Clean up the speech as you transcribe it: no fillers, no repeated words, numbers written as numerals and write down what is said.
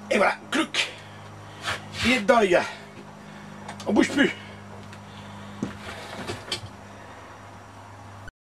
Et voilà, clouc. Il est dedans les gars. On bouge plus.